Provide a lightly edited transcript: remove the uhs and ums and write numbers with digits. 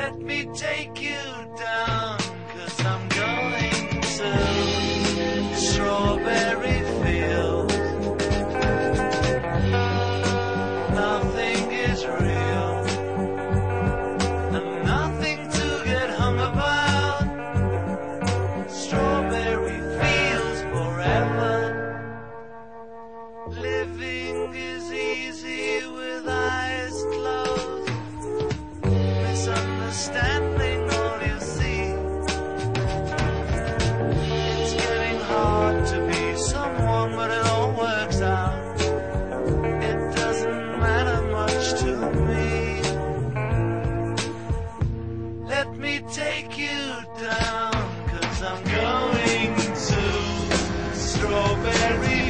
Let me take you down, 'cause I'm going to strawberry fields. Nothing is real, and nothing to get hung about. Strawberry fields forever. Living is easy with eyes closed. Misunderstanding all you see. It's getting hard to be someone, but it all works out. It doesn't matter much to me. Let me take you down, 'cause I'm going to strawberry